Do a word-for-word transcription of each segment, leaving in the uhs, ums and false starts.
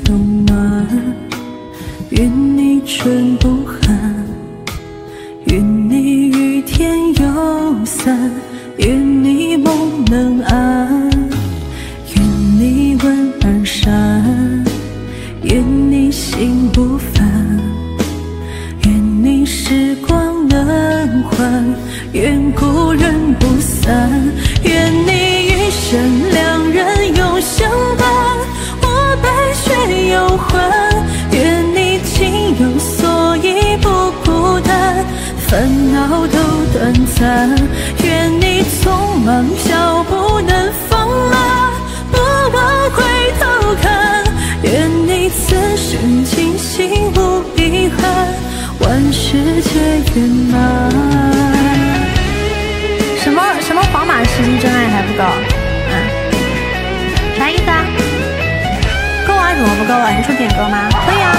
冬暖，愿你春不寒，愿你雨天有伞，愿你梦能安，愿你问而善，愿你心不烦，愿你时光能还，愿故人不散，愿你余生两人永相伴，我白雪有还，愿你情有所依不孤单，烦恼都短暂，愿你匆忙脚步能放慢，不忘回头看，愿你此生清醒无遗憾，万事皆圆满。 什么什么皇马时机真爱还不够？嗯，啥意思啊？够啊？怎么不够啊？你说点歌吗？可以啊。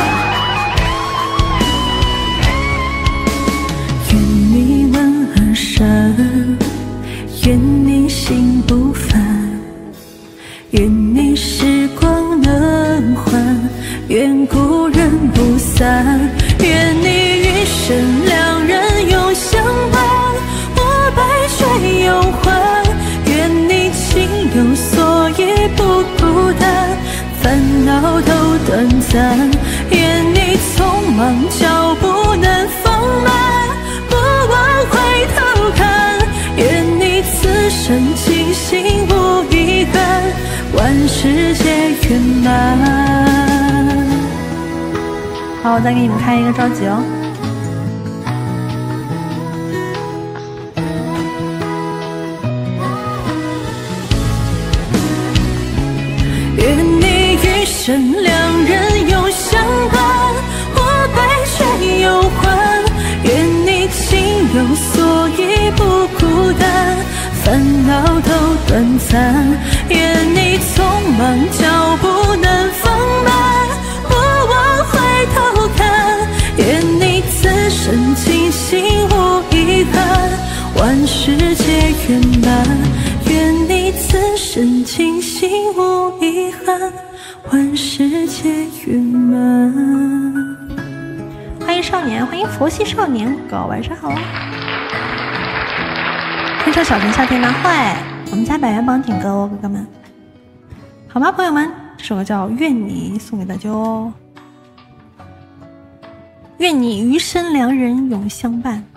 愿你问而善，愿你心不烦，愿你时光能还，愿故人不散，愿你余生两人永相伴，我白雪有还，愿你情有所依不孤单，烦恼都短暂，愿你匆忙脚步能放慢，不忘回头看，愿你此生清醒无遗憾，万事皆圆满。 好，我再给你们开一个着急哦。 愿你余生两人永相伴，我白雪有还，愿你情有所依不孤单，烦恼都短暂，愿你匆忙脚步能放慢，不忘回头看，愿你此生清醒无遗憾，万事皆圆满，愿你此生清醒无遗憾，万事皆圆满。 欢迎少年，欢迎佛系少年，各位晚上好。听首小城夏天吗？会，我们家百元榜点歌哦，哥哥们，好吗，朋友们？这首歌叫《愿你》，送给大家哦。愿你余生两人永相伴。